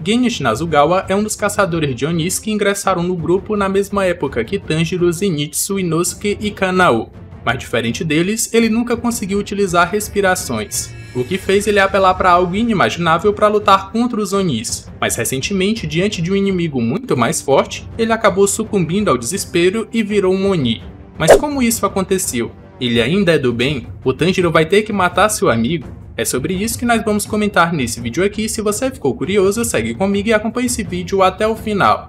Genya Shinazugawa é um dos caçadores de Onis que ingressaram no grupo na mesma época que Tanjiro, Zenitsu, Inosuke e Kanao. Mas diferente deles, ele nunca conseguiu utilizar respirações, o que fez ele apelar para algo inimaginável para lutar contra os Onis. Mas recentemente, diante de um inimigo muito mais forte, ele acabou sucumbindo ao desespero e virou um Oni. Mas como isso aconteceu? Ele ainda é do bem? O Tanjiro vai ter que matar seu amigo? É sobre isso que nós vamos comentar nesse vídeo aqui. Se você ficou curioso, segue comigo e acompanhe esse vídeo até o final.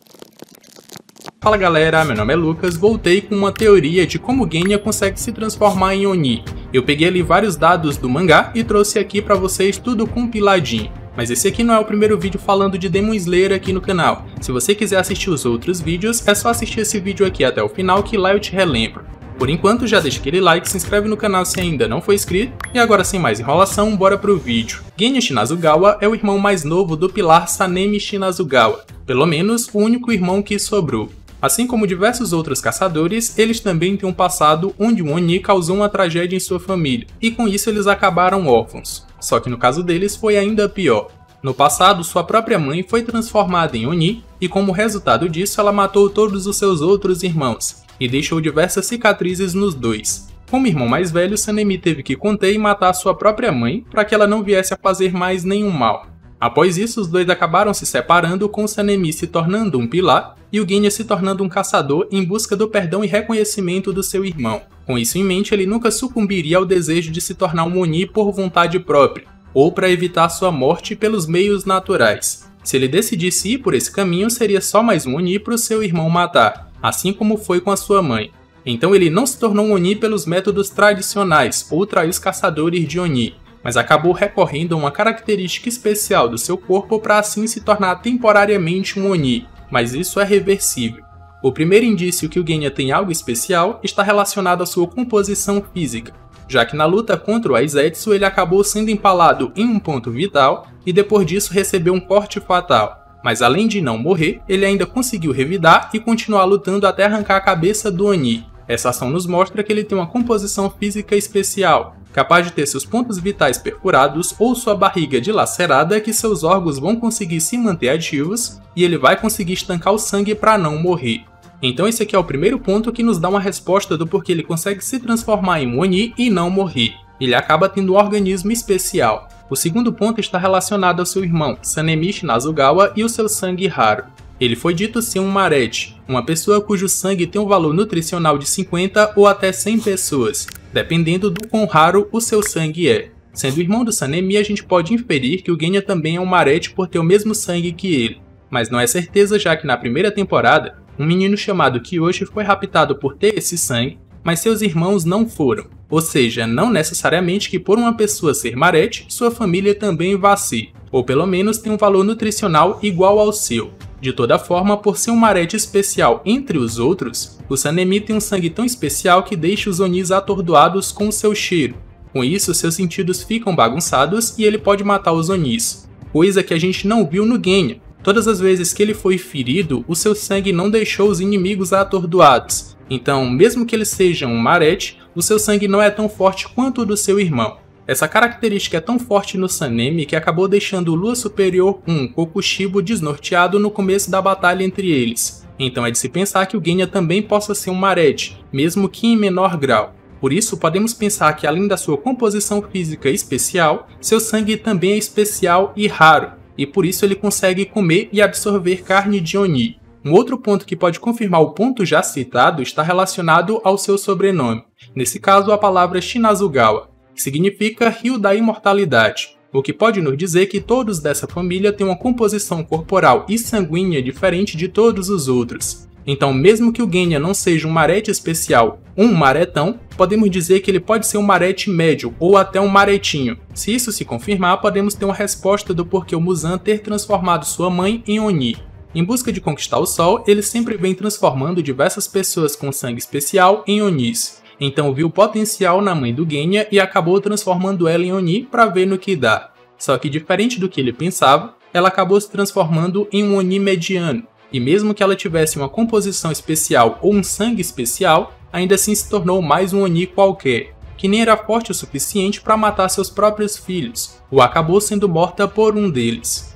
Fala galera, meu nome é Lucas, voltei com uma teoria de como Genya consegue se transformar em Oni. Eu peguei ali vários dados do mangá e trouxe aqui pra vocês tudo compiladinho. Mas esse aqui não é o primeiro vídeo falando de Demon Slayer aqui no canal. Se você quiser assistir os outros vídeos, é só assistir esse vídeo aqui até o final que lá eu te relembro. Por enquanto, já deixa aquele like, se inscreve no canal se ainda não for inscrito, e agora sem mais enrolação, bora pro vídeo. Genya Shinazugawa é o irmão mais novo do pilar Sanemi Shinazugawa, pelo menos o único irmão que sobrou. Assim como diversos outros caçadores, eles também têm um passado onde um Oni causou uma tragédia em sua família, e com isso eles acabaram órfãos. Só que no caso deles foi ainda pior. No passado, sua própria mãe foi transformada em Oni, e como resultado disso ela matou todos os seus outros irmãos, e deixou diversas cicatrizes nos dois. Como irmão mais velho, Sanemi teve que conter e matar sua própria mãe para que ela não viesse a fazer mais nenhum mal. Após isso, os dois acabaram se separando, com Sanemi se tornando um pilar e o Genya se tornando um caçador em busca do perdão e reconhecimento do seu irmão. Com isso em mente, ele nunca sucumbiria ao desejo de se tornar um Oni por vontade própria, ou para evitar sua morte pelos meios naturais. Se ele decidisse ir por esse caminho, seria só mais um Oni para o seu irmão matar, assim como foi com a sua mãe. Então ele não se tornou um Oni pelos métodos tradicionais, ou traiu os caçadores de Oni, mas acabou recorrendo a uma característica especial do seu corpo para assim se tornar temporariamente um Oni, mas isso é reversível. O primeiro indício que o Genya tem algo especial está relacionado à sua composição física, já que na luta contra o Aizetsu ele acabou sendo empalado em um ponto vital e depois disso recebeu um corte fatal. Mas além de não morrer, ele ainda conseguiu revidar e continuar lutando até arrancar a cabeça do Oni. Essa ação nos mostra que ele tem uma composição física especial, capaz de ter seus pontos vitais perfurados ou sua barriga dilacerada que seus órgãos vão conseguir se manter ativos e ele vai conseguir estancar o sangue para não morrer. Então esse aqui é o primeiro ponto que nos dá uma resposta do porquê ele consegue se transformar em um Oni e não morrer. Ele acaba tendo um organismo especial. O segundo ponto está relacionado ao seu irmão, Sanemi Shinazugawa, e o seu sangue raro. Ele foi dito ser um Marete, uma pessoa cujo sangue tem um valor nutricional de 50 ou até 100 pessoas, dependendo do quão raro o seu sangue é. Sendo irmão do Sanemi, a gente pode inferir que o Genya também é um Marete por ter o mesmo sangue que ele, mas não é certeza já que na primeira temporada, um menino chamado Kyoshi foi raptado por ter esse sangue, mas seus irmãos não foram, ou seja, não necessariamente que por uma pessoa ser Marete, sua família também vá ser, ou pelo menos tem um valor nutricional igual ao seu. De toda forma, por ser um Marete especial entre os outros, o Sanemi tem um sangue tão especial que deixa os Onis atordoados com seu cheiro. Com isso, seus sentidos ficam bagunçados e ele pode matar os Onis, coisa que a gente não viu no Genya. Todas as vezes que ele foi ferido, o seu sangue não deixou os inimigos atordoados. Então, mesmo que ele seja um Marete, o seu sangue não é tão forte quanto o do seu irmão. Essa característica é tão forte no Sanemi que acabou deixando o Lua Superior 1, Kokushibo, desnorteado no começo da batalha entre eles. Então é de se pensar que o Genya também possa ser um Marete, mesmo que em menor grau. Por isso, podemos pensar que além da sua composição física especial, seu sangue também é especial e raro, e por isso ele consegue comer e absorver carne de Oni. Um outro ponto que pode confirmar o ponto já citado está relacionado ao seu sobrenome, nesse caso a palavra Shinazugawa, que significa Rio da Imortalidade, o que pode nos dizer que todos dessa família têm uma composição corporal e sanguínea diferente de todos os outros. Então, mesmo que o Genya não seja um Marete especial, um Maretão, podemos dizer que ele pode ser um Marete médio ou até um Maretinho. Se isso se confirmar, podemos ter uma resposta do porquê o Muzan ter transformado sua mãe em Oni. Em busca de conquistar o sol, ele sempre vem transformando diversas pessoas com sangue especial em Onis. Então viu o potencial na mãe do Genya e acabou transformando ela em Oni para ver no que dá. Só que diferente do que ele pensava, ela acabou se transformando em um Oni mediano. E mesmo que ela tivesse uma composição especial ou um sangue especial, ainda assim se tornou mais um Oni qualquer, que nem era forte o suficiente para matar seus próprios filhos, ou acabou sendo morta por um deles.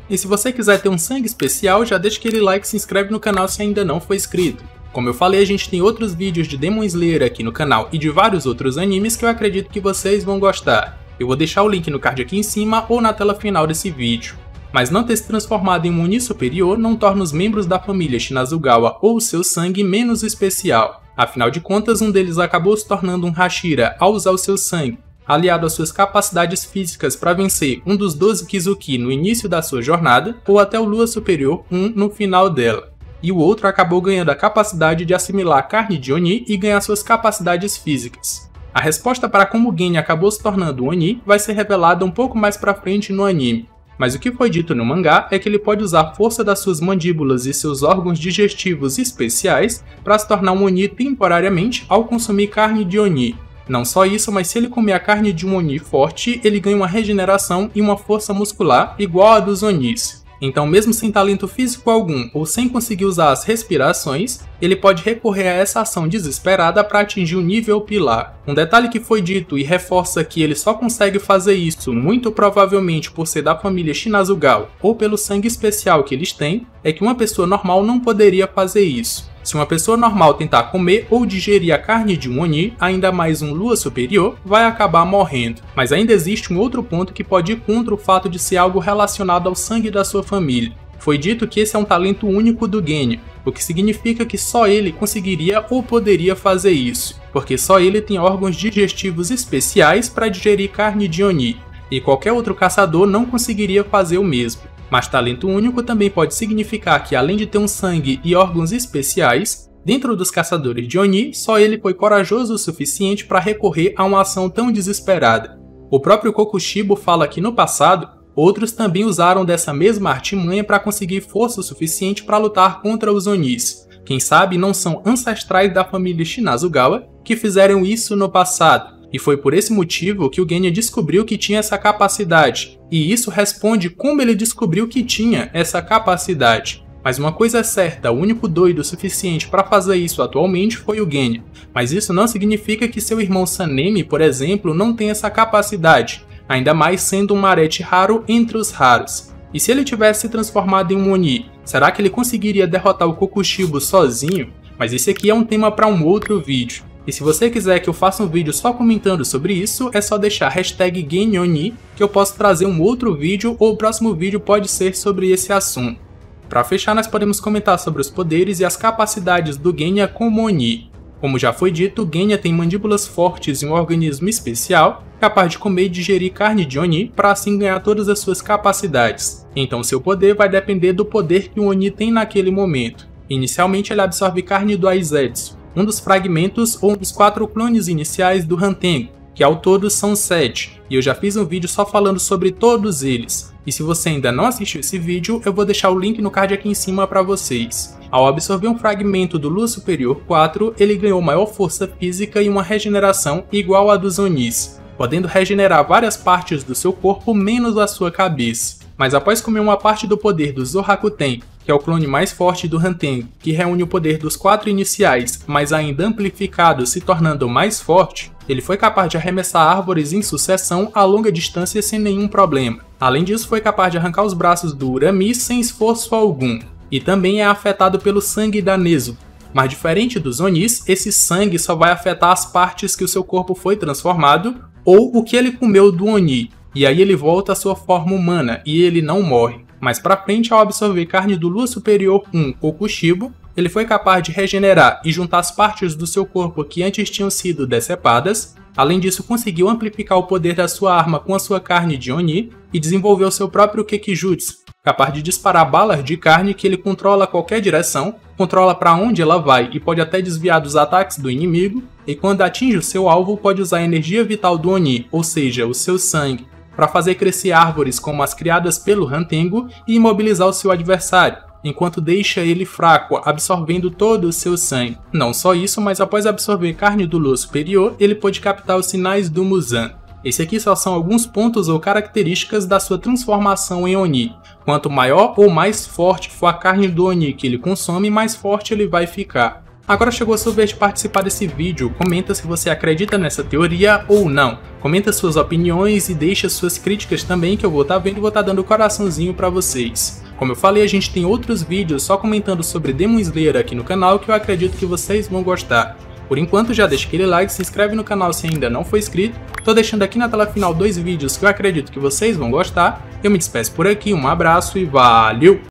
E se você quiser ter um sangue especial, já deixa aquele like e se inscreve no canal se ainda não for inscrito. Como eu falei, a gente tem outros vídeos de Demon Slayer aqui no canal e de vários outros animes que eu acredito que vocês vão gostar. Eu vou deixar o link no card aqui em cima ou na tela final desse vídeo. Mas não ter se transformado em um Oni superior não torna os membros da família Shinazugawa ou o seu sangue menos especial. Afinal de contas, um deles acabou se tornando um Hashira ao usar o seu sangue, aliado às suas capacidades físicas para vencer um dos 12 Kizuki no início da sua jornada, ou até o Lua Superior 1 no final dela. E o outro acabou ganhando a capacidade de assimilar a carne de Oni e ganhar suas capacidades físicas. A resposta para como Genya acabou se tornando Oni vai ser revelada um pouco mais pra frente no anime, mas o que foi dito no mangá é que ele pode usar a força das suas mandíbulas e seus órgãos digestivos especiais para se tornar um Oni temporariamente ao consumir carne de Oni. Não só isso, mas se ele comer a carne de um Oni forte, ele ganha uma regeneração e uma força muscular igual a dos Onis. Então, mesmo sem talento físico algum ou sem conseguir usar as respirações, ele pode recorrer a essa ação desesperada para atingir o nível pilar. Um detalhe que foi dito e reforça que ele só consegue fazer isso muito provavelmente por ser da família Shinazugawa ou pelo sangue especial que eles têm, é que uma pessoa normal não poderia fazer isso. Se uma pessoa normal tentar comer ou digerir a carne de um Oni, ainda mais um Lua superior, vai acabar morrendo. Mas ainda existe um outro ponto que pode ir contra o fato de ser algo relacionado ao sangue da sua família. Foi dito que esse é um talento único do Genya, o que significa que só ele conseguiria ou poderia fazer isso, porque só ele tem órgãos digestivos especiais para digerir carne de Oni, e qualquer outro caçador não conseguiria fazer o mesmo. Mas talento único também pode significar que, além de ter um sangue e órgãos especiais, dentro dos caçadores de Oni, só ele foi corajoso o suficiente para recorrer a uma ação tão desesperada. O próprio Kokushibo fala que no passado, outros também usaram dessa mesma artimanha para conseguir força o suficiente para lutar contra os Onis. Quem sabe não são ancestrais da família Shinazugawa que fizeram isso no passado. E foi por esse motivo que o Genya descobriu que tinha essa capacidade, e isso responde como ele descobriu que tinha essa capacidade. Mas uma coisa é certa, o único doido o suficiente para fazer isso atualmente foi o Genya, mas isso não significa que seu irmão Sanemi, por exemplo, não tenha essa capacidade, ainda mais sendo um Arete raro entre os raros. E se ele tivesse se transformado em um Oni, será que ele conseguiria derrotar o Kokushibo sozinho? Mas esse aqui é um tema para um outro vídeo. E se você quiser que eu faça um vídeo só comentando sobre isso, é só deixar #GenOni que eu posso trazer um outro vídeo ou o próximo vídeo pode ser sobre esse assunto. Para fechar, nós podemos comentar sobre os poderes e as capacidades do Genya como Oni. Como já foi dito, Genya tem mandíbulas fortes e um organismo especial, capaz de comer e digerir carne de Oni para assim ganhar todas as suas capacidades. Então seu poder vai depender do poder que o Oni tem naquele momento. Inicialmente ele absorve carne do Aizetsu, um dos fragmentos ou um dos 4 clones iniciais do Hantengo, que ao todo são 7, e eu já fiz um vídeo só falando sobre todos eles. E se você ainda não assistiu esse vídeo, eu vou deixar o link no card aqui em cima para vocês. Ao absorver um fragmento do Lua Superior 4, ele ganhou maior força física e uma regeneração igual à dos Onis, podendo regenerar várias partes do seu corpo menos a sua cabeça. Mas após comer uma parte do poder do Zorakuten, que é o clone mais forte do Hantengo, que reúne o poder dos 4 iniciais, mas ainda amplificado, se tornando mais forte, ele foi capaz de arremessar árvores em sucessão a longa distância sem nenhum problema. Além disso, foi capaz de arrancar os braços do Urami sem esforço algum, e também é afetado pelo sangue da Nezuko. Mas diferente dos Onis, esse sangue só vai afetar as partes que o seu corpo foi transformado, ou o que ele comeu do Oni, e aí ele volta à sua forma humana, e ele não morre. Mais pra frente, ao absorver carne do Lua Superior 1 Kokushibo, ele foi capaz de regenerar e juntar as partes do seu corpo que antes tinham sido decepadas. Além disso, conseguiu amplificar o poder da sua arma com a sua carne de Oni e desenvolveu seu próprio Kekijutsu, capaz de disparar balas de carne que ele controla a qualquer direção, controla para onde ela vai e pode até desviar dos ataques do inimigo, e quando atinge o seu alvo pode usar a energia vital do Oni, ou seja, o seu sangue, para fazer crescer árvores como as criadas pelo Hantengo e imobilizar o seu adversário, enquanto deixa ele fraco, absorvendo todo o seu sangue. Não só isso, mas após absorver carne do Lua Superior, ele pôde captar os sinais do Muzan. Esse aqui só são alguns pontos ou características da sua transformação em Oni. Quanto maior ou mais forte for a carne do Oni que ele consome, mais forte ele vai ficar. Agora chegou a sua vez de participar desse vídeo, comenta se você acredita nessa teoria ou não. Comenta suas opiniões e deixa suas críticas também, que eu vou estar vendo e vou estar dando coraçãozinho pra vocês. Como eu falei, a gente tem outros vídeos só comentando sobre Demon Slayer aqui no canal que eu acredito que vocês vão gostar. Por enquanto, já deixa aquele like, se inscreve no canal se ainda não for inscrito. Tô deixando aqui na tela final 2 vídeos que eu acredito que vocês vão gostar. Eu me despeço por aqui, um abraço e valeu!